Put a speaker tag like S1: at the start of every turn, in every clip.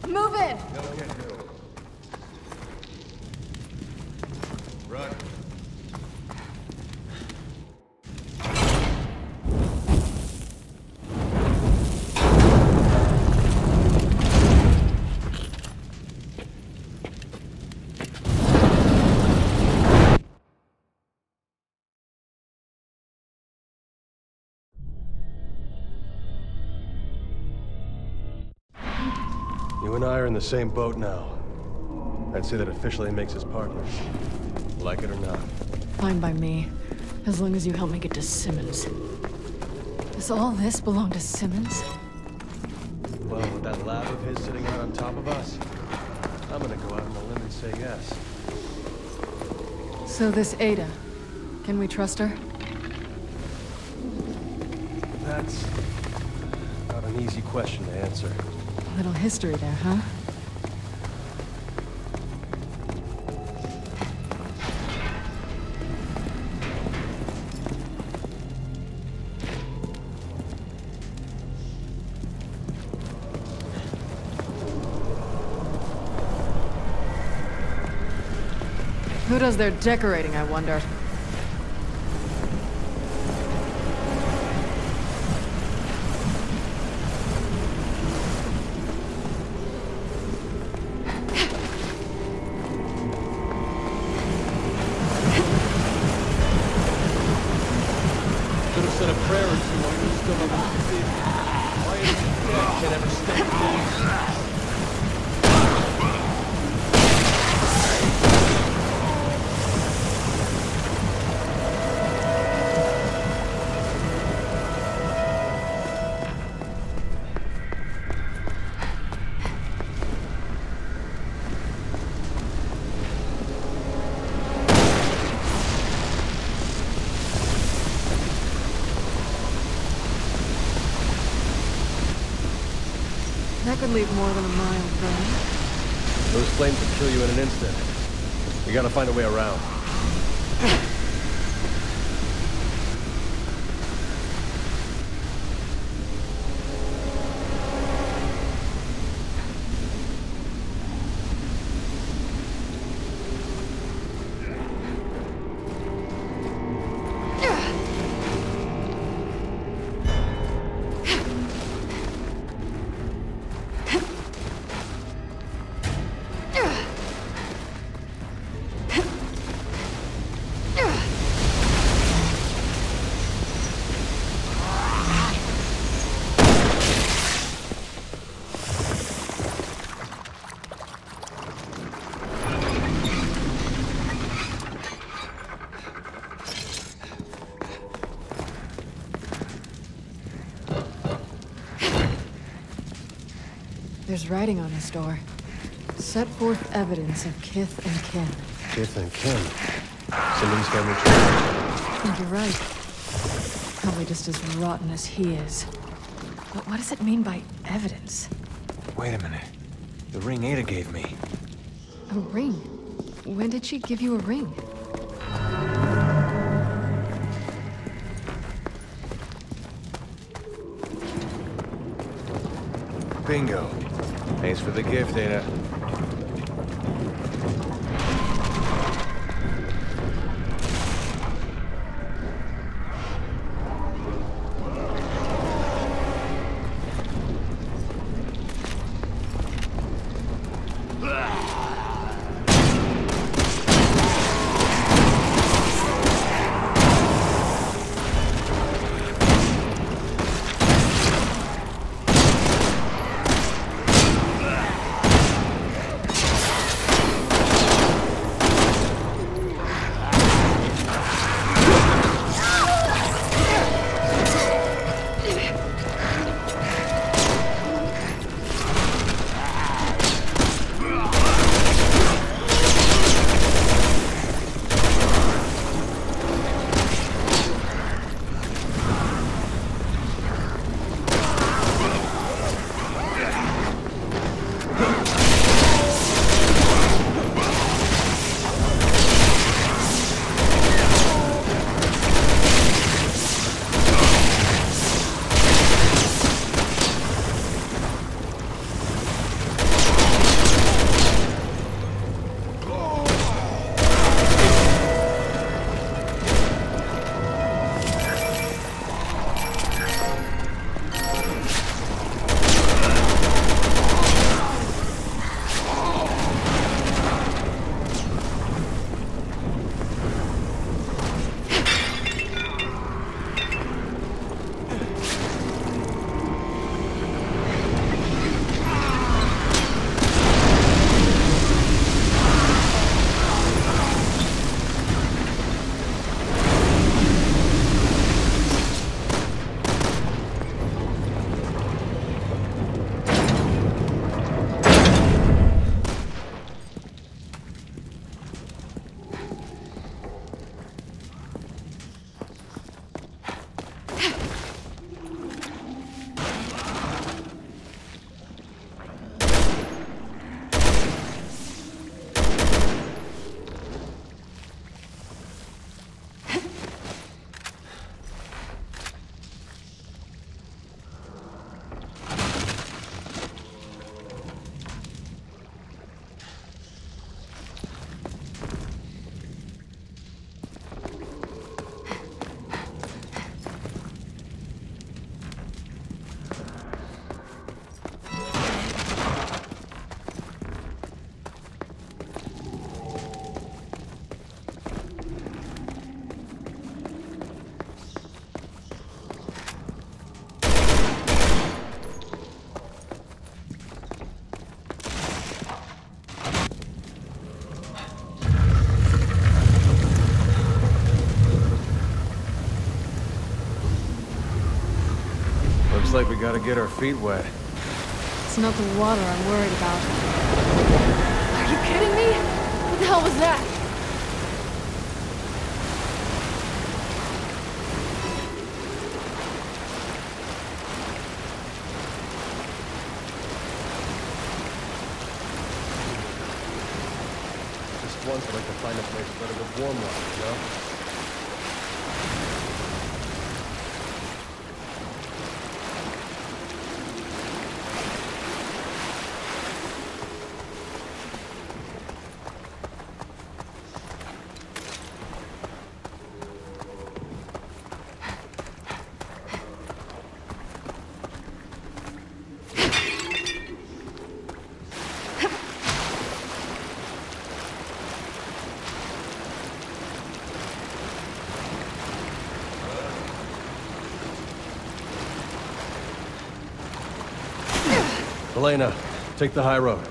S1: Move in!
S2: No can do. Run. You and I are in the same boat now. I'd say that officially makes us partners. Like it or not.
S1: Fine by me, as long as you help me get to Simmons. Does all this belong to Simmons?
S2: Well, with that lab of his sitting out on top of us, I'm gonna go out on a limb and say yes.
S1: So this Ada, can we trust her?
S2: That's not an easy question to answer.
S1: A little history there, huh? Who does their decorating, I wonder?
S2: Should have said a prayer or two while you were still up to see. Why is it dead can ever stay alive?
S1: That could leave more than a mile burning.
S2: Those flames would kill you in an instant. We gotta find a way around.
S1: There's writing on this door. Set forth evidence of kith and kin.
S2: Kith and kin. Simmons family tree.
S1: I think you're right. Probably just as rotten as he is. But what does it mean by evidence?
S3: Wait a minute. The ring Ada gave me.
S1: A ring? When did she give you a ring?
S3: Bingo. Thanks for the gift, Ada. gotta get our feet wet.
S1: It's not the water I'm worried about. Are you kidding me? What the hell was that?
S2: Just once I'd like to find a place better with warm water, you know? Elena, take the high road.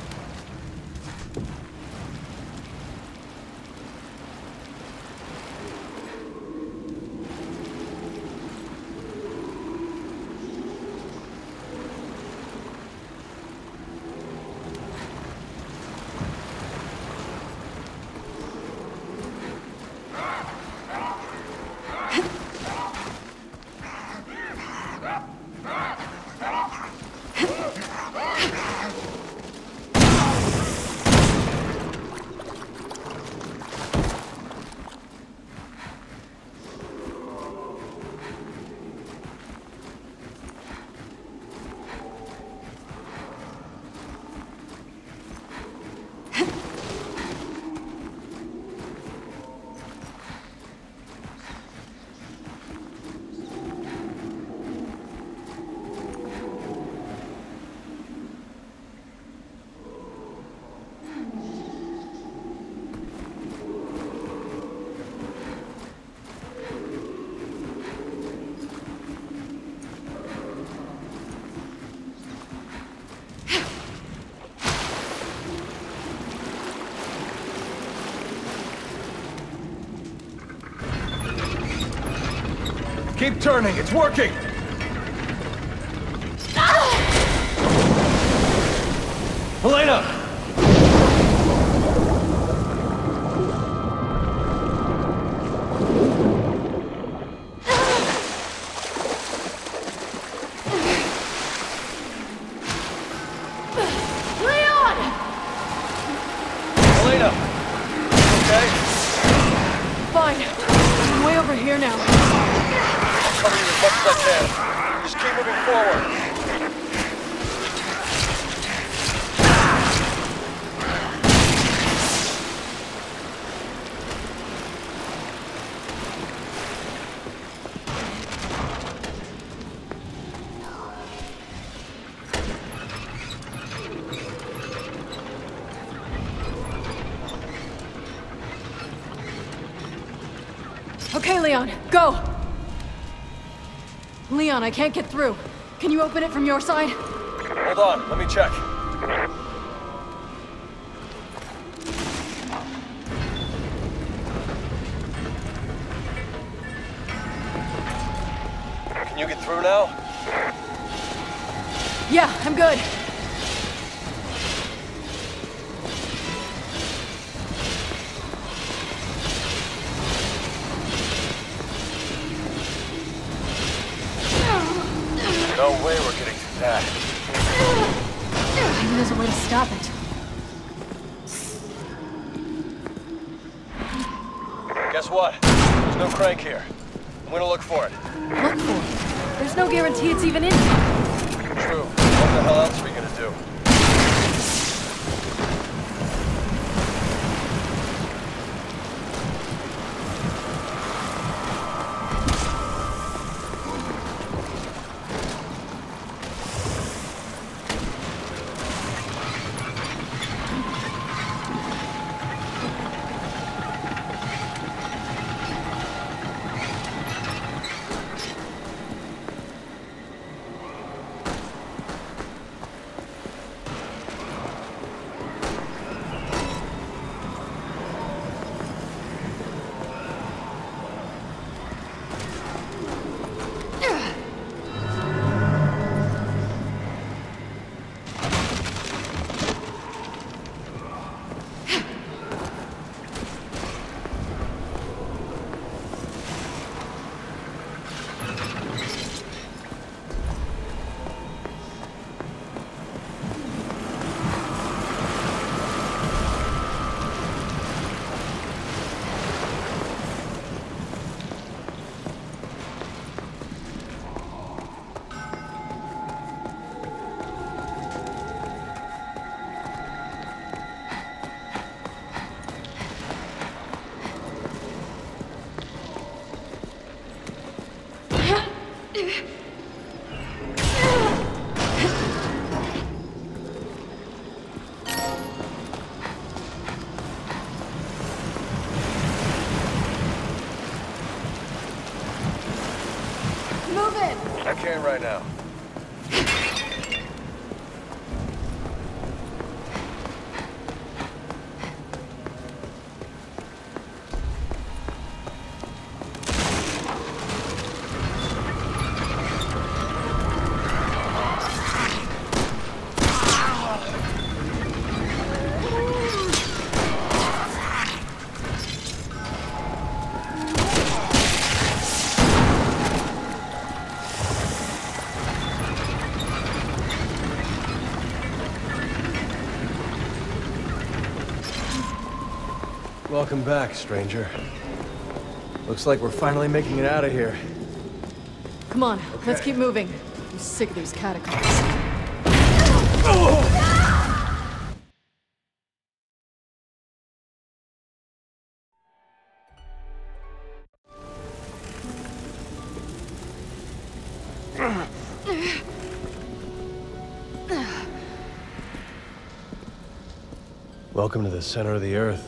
S3: Keep turning, it's working!
S2: Elena!
S1: Leon!
S2: Elena! Okay?
S1: Fine. I'm way over here now.
S2: Cover you as much as I can. Just keep moving forward.
S1: Okay, Leon, go! Leon, I can't get through. Can you open it from your side?
S2: Hold on, let me check. Can you get through now?
S1: Yeah, I'm good.
S2: No way we're getting through that.
S1: Maybe there's a way to stop it.
S2: Guess what? There's no crank here. I'm gonna look for it.
S1: Look for it. There's no guarantee it's even in here.
S2: True. What the hell else are we gonna do?
S3: Welcome back, stranger. Looks like we're finally making it out of here.
S1: Come on, let's
S3: Okay.
S1: keep moving. I'm sick of these catacombs.
S3: Welcome to the center of the Earth.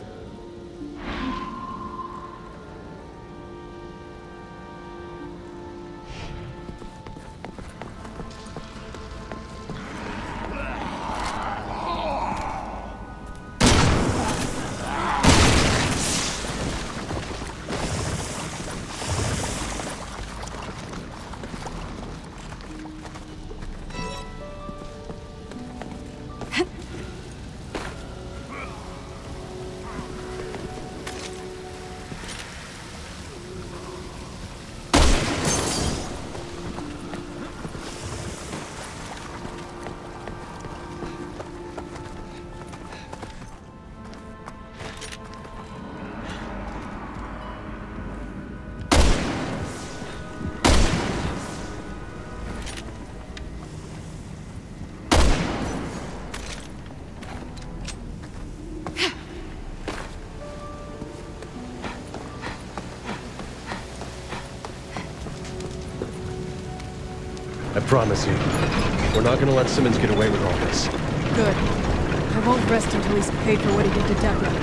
S3: I promise you, we're not gonna let Simmons get away with all this.
S1: Good. I won't rest until he's paid for what he did to Deborah.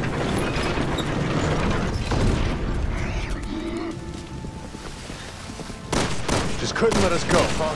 S3: Just couldn't let us go, huh?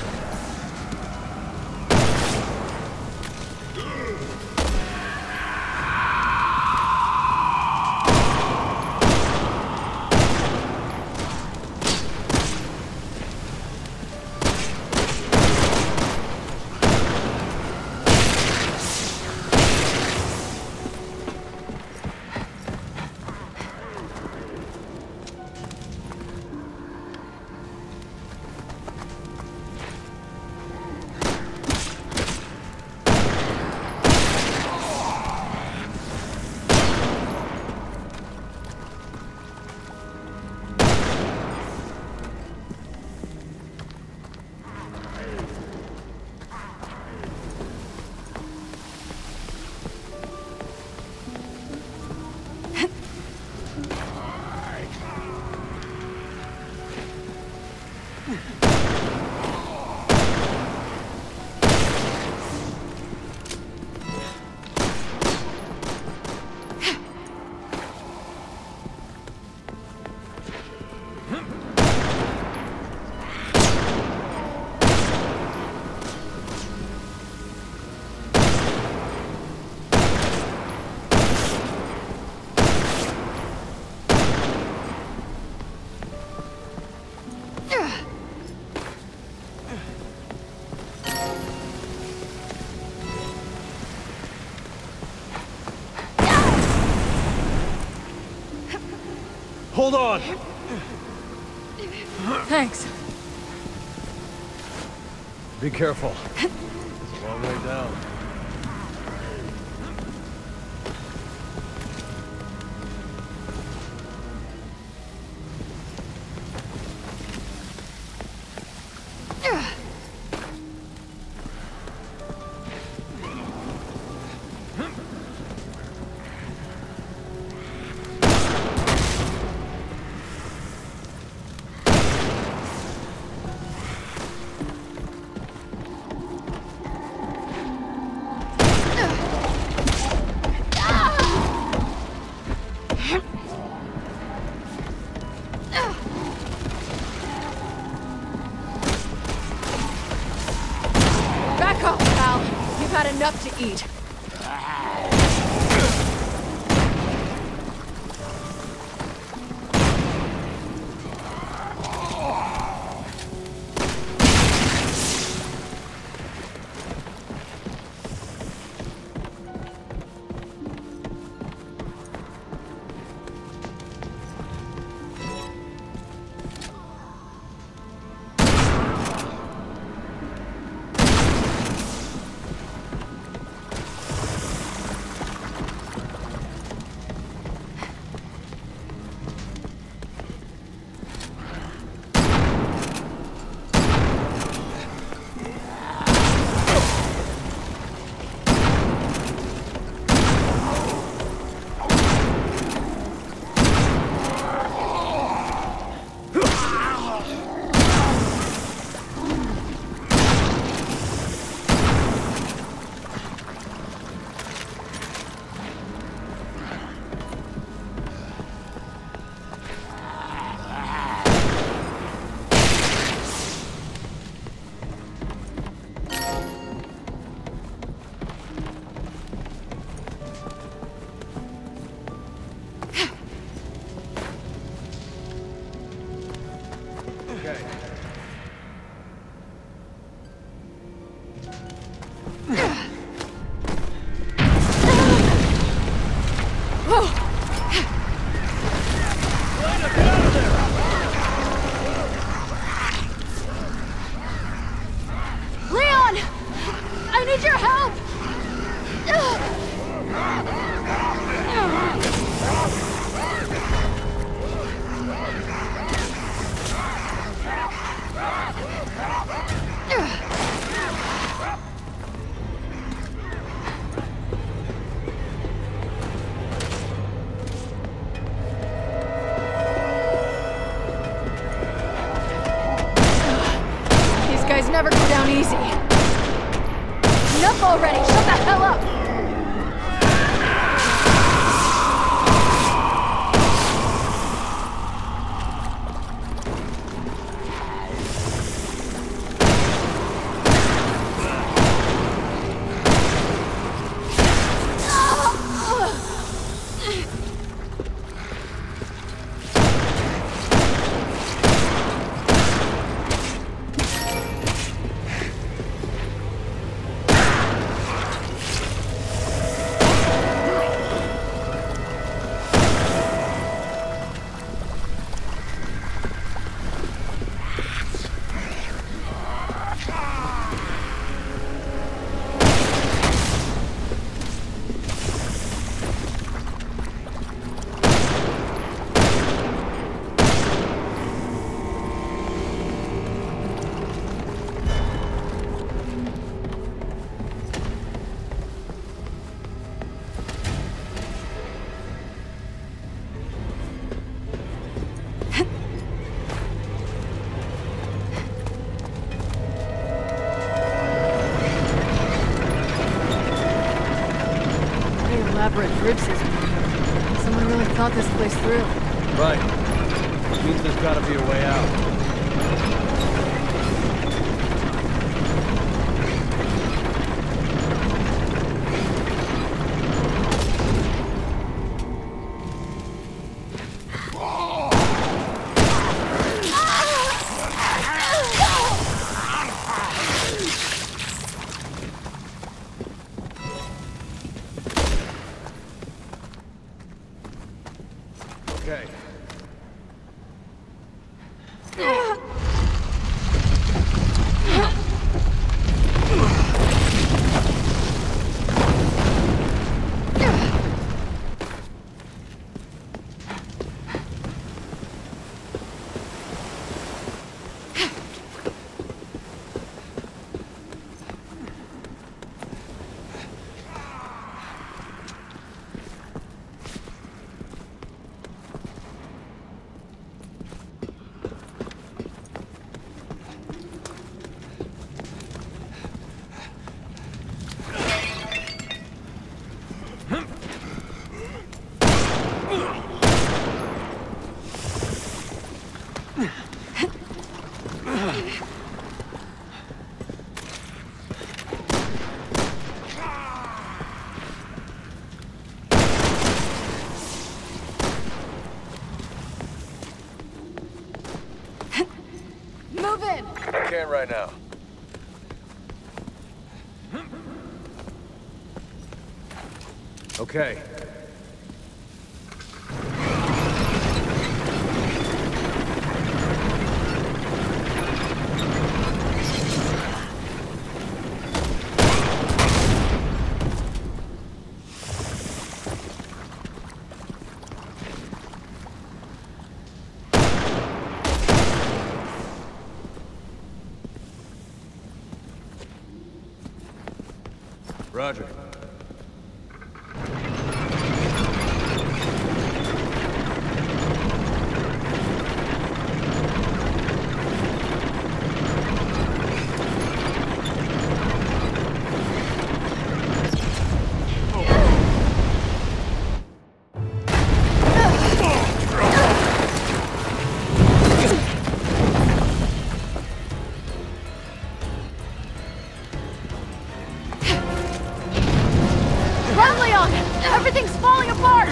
S3: Hold on!
S1: Thanks.
S3: Be careful. It's a long way down.
S1: Back off, pal. You've had enough to eat. need your help! These guys never go down easy. Enough already! Shut the hell up! Elaborate bridge system. Someone really thought this place through.
S2: Right. Which means there's gotta be a way out. Okay.
S1: Move in!
S3: I can't right now.
S2: Okay.
S3: Roger.
S1: Run, Leon! Everything's falling apart!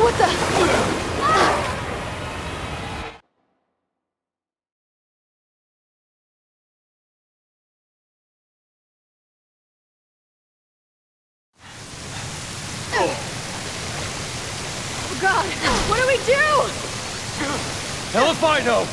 S1: What the? Oh God! What do we do?
S3: Hell if I know!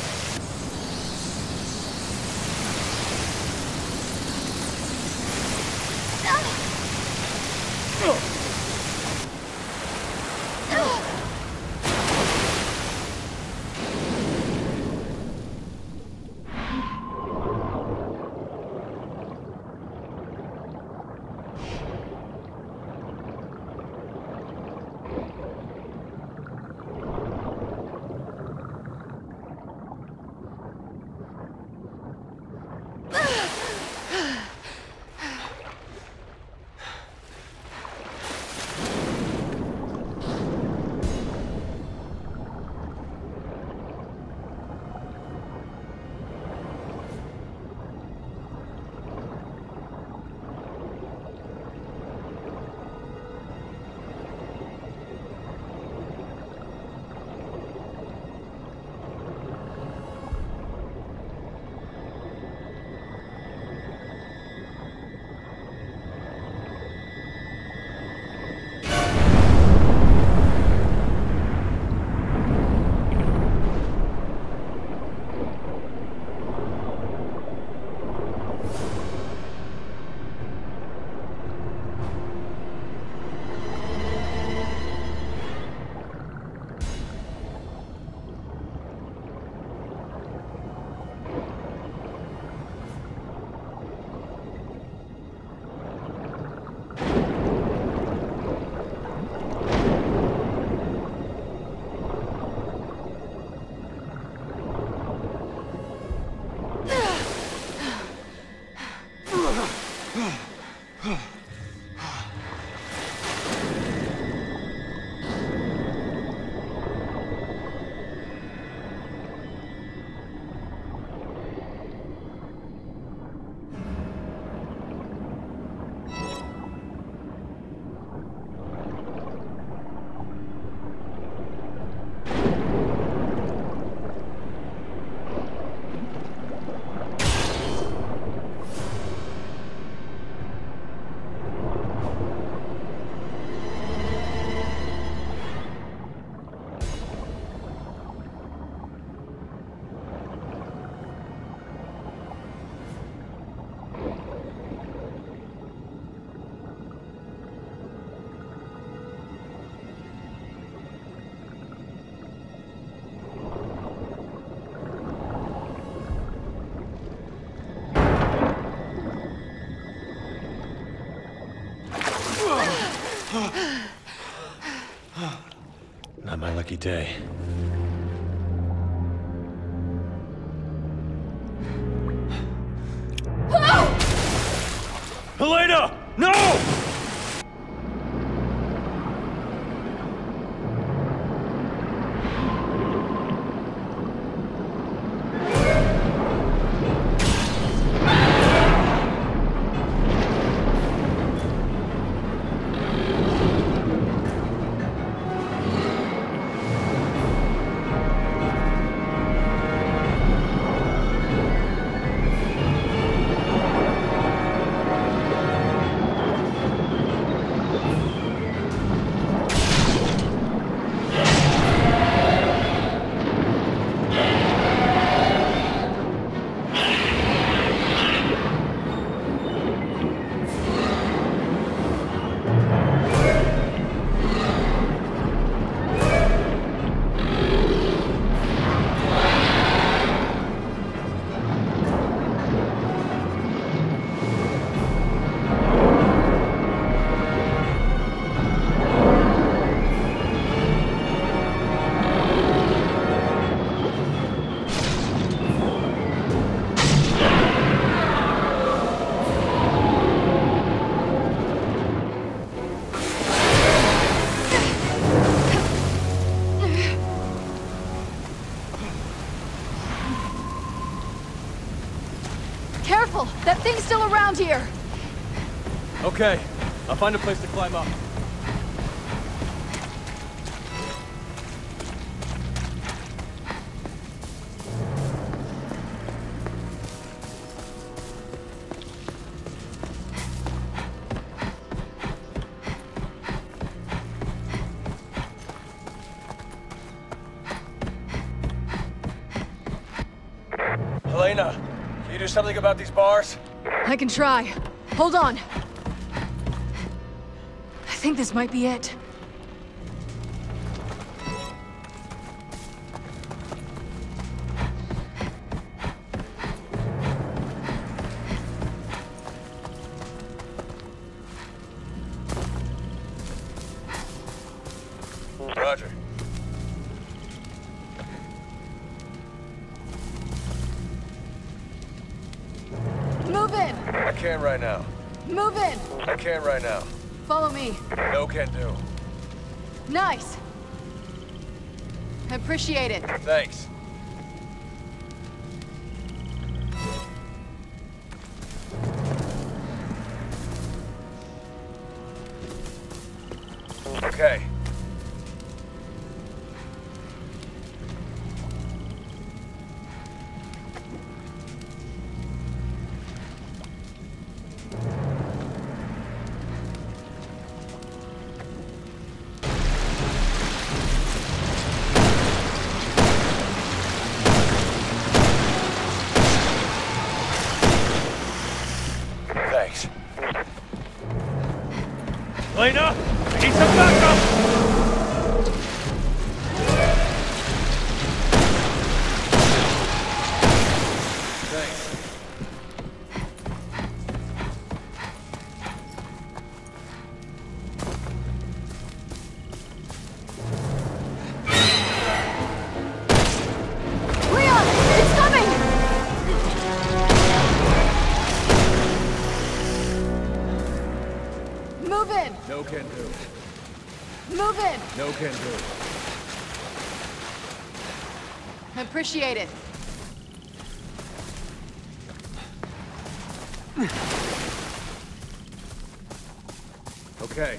S3: Not my lucky day. Helena! No!
S1: Careful! That thing's still around here!
S2: Okay, I'll find a place to climb up.
S4: Elena, can you do something about these bars?
S1: I can try. Hold on. I think this might be it.
S4: Roger.
S1: Move in!
S4: I can't right now.
S1: Move in!
S4: I can't right now.
S1: Follow me.
S4: No can do.
S1: Nice! I appreciate it.
S4: Thanks. Okay. Thanks.
S2: Elena, I need some backup!
S4: Thanks.
S1: Leon! It's coming! Move in!
S4: No can do.
S1: Move in!
S4: No can do.
S1: I appreciate it.
S4: Okay.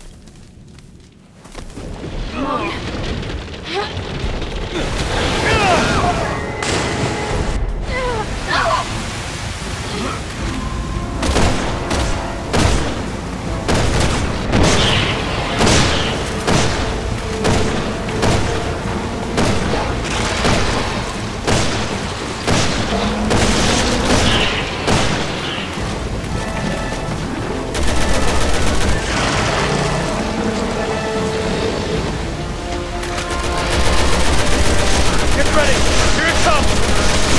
S2: Get ready! Here it comes!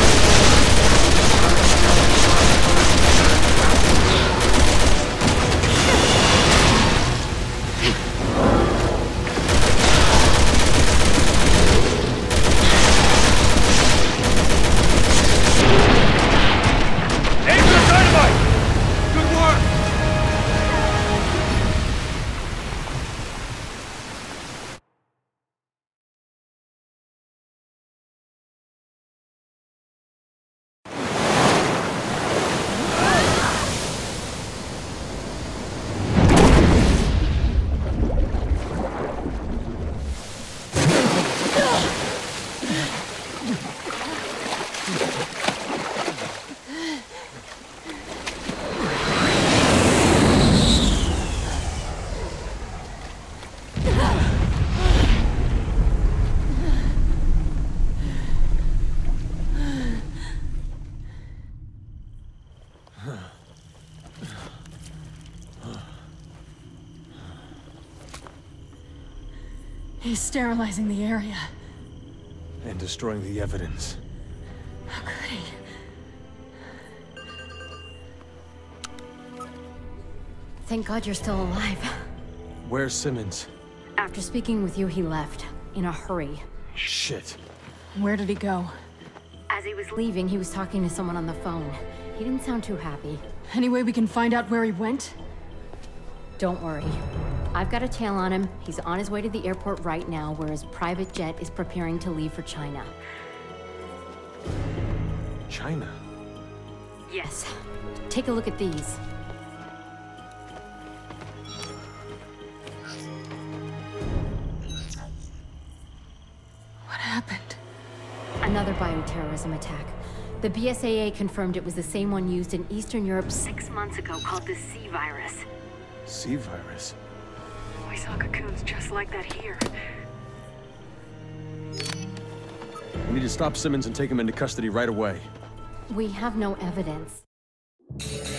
S2: Aim for the dynamite! Good work!
S1: He's sterilizing the area.
S3: And destroying the evidence.
S1: How could he?
S5: Thank God you're still alive.
S3: Where's Simmons?
S5: After speaking with you, he left. In a hurry.
S3: Shit.
S1: Where did he go?
S5: As he was leaving, he was talking to someone on the phone. He didn't sound too happy.
S1: Any way we can find out where he went?
S5: Don't worry. I've got a tail on him. He's on his way to the airport right now, where his private jet is preparing to leave for China.
S3: China?
S5: Yes. Take a look at these.
S1: What happened?
S5: Another bioterrorism attack. The BSAA confirmed it was the same one used in Eastern Europe 6 months ago, called the C virus.
S3: C virus?
S1: We saw cocoons just like that here.
S3: We need to stop Simmons and take him into custody right away.
S5: We have no evidence.